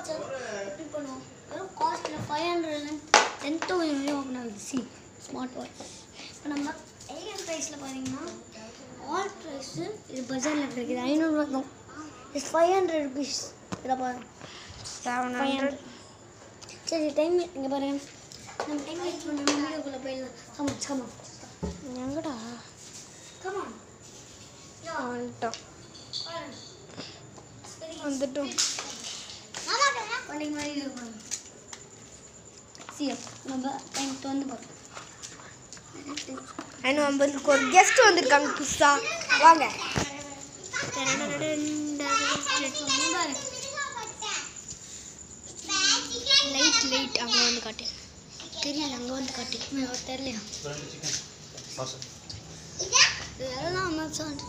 WhatsApp எப்படி பண்ணுவோம் வெறும் காஸ்ட்டில் 500 10,000 வரையும் ஓப்பன் ஆகுது. C smart watch. இப்போ நம்ம ஏஎன் ப்ரைஸில் பார்த்தீங்கன்னா ஆல் ப்ரைஸு இது பஜாரில் கிடைக்குது 500 ரூபா தான். It's 500 rupees. இதில் பாருங்க 700. சரி டைம் இங்கே பாருங்க. நம்ம டைம் வெயிட் பண்ண வீடியோக்குள்ளே போயிடலாம். கமான் எங்கடா கமான் வந்துட்டோம் வந்துட்டோம். பண்டிகை மாதிரி இருக்கும். சிஎஃப் நம்ம டைம் வந்து பார்க்கலாம். நம்மளுக்கு ஒரு கெஸ்ட் வந்திருக்காங்க புதுசா. வாங்க. லைட் அங்கே வந்து காட்டு. தெரியல அங்கே வந்து காட்டு. தெரியலையா இதெல்லாம் அமேசான்.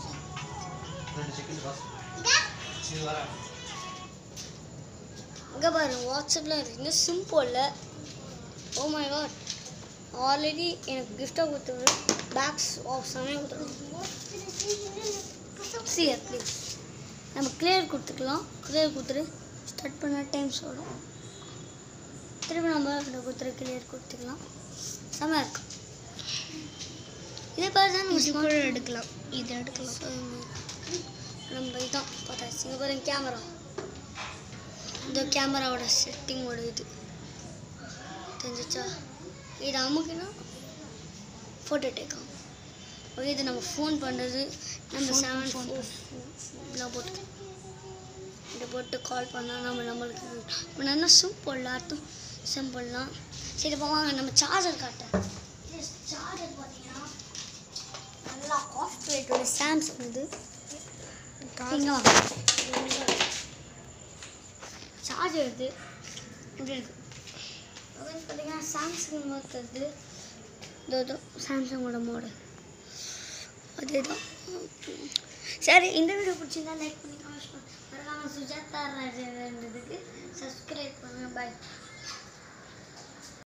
அங்கே பாரு வாட்ஸ்அப்பில் இருக்குங்க சிம்பிளில். ஓ மை காட் ஆல்ரெடி எனக்கு கிஃப்டாக கொடுத்துரு பேக்ஸ் ஆஃப் சமயம் கொடுத்துருவோம். சிஎஃப் ப்ளீஸ் நம்ம கிளியர் கொடுத்துக்கலாம். கிளியர் கொடுத்துரு ஸ்டார்ட் பண்ண டைம் சொல்லும். திருப்பி நம்ம கொடுத்துரு கிளியர் கொடுத்துக்கலாம். செம்மையாக இருக்கும். இதே பாரு தான் இது கூட எடுக்கலாம். இது எடுக்கலாம். நம்ம இதான் பார்த்தாச்சு. இங்கே பாருங்க கேமரா. இந்த கேமராவோட செட்டிங்கோட இது தெரிஞ்சிச்சா? இது அமுக்குன்னா ஃபோட்டோ டேக்கும். ஓகே இது நம்ம ஃபோன் பண்ணுறது. நம்ம 7 போட்டு இதை போட்டு கால் பண்ணால் நம்மளுக்கு இப்போ நல்லா சிம்பிள் அர்த்தம் சிம்பிள்லாம். சரி இப்போ வாங்க நம்ம சார்ஜர் காட்டேன். சார்ஜர் பார்த்தீங்கன்னா நல்லா காஸ்ட் ரேட்டோட சாம்சங் இது. இங்கே வாங்க சார்ஜர் எடுத்து இப்படி இருக்குது. அப்படின்னு பார்த்தீங்கன்னா சாம்சங் இருக்கிறது இதோ சாம்சங்கோட மாடல் அதே தான். சரி இந்த வீடியோ பிடிச்சிருந்தா லைக் பண்ணி கமெண்ட் பண்ணுங்க. மறக்காமல் சுஜாதா ராஜேந்திரன்றதுக்கு சப்ஸ்கிரைப் பண்ணுங்கள். பாய்.